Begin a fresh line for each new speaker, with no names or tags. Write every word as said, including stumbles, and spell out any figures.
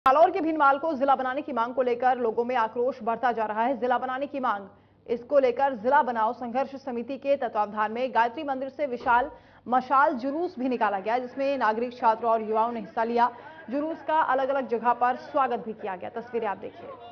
जालौर के भीनमाल को जिला बनाने की मांग को लेकर लोगों में आक्रोश बढ़ता जा रहा है। जिला बनाने की मांग, इसको लेकर जिला बनाओ संघर्ष समिति के तत्वावधान में गायत्री मंदिर से विशाल मशाल जुलूस भी निकाला गया, जिसमें नागरिक, छात्र और युवाओं ने हिस्सा लिया। जुलूस का अलग अलग जगह पर स्वागत भी किया गया। तस्वीरें आप देखिए।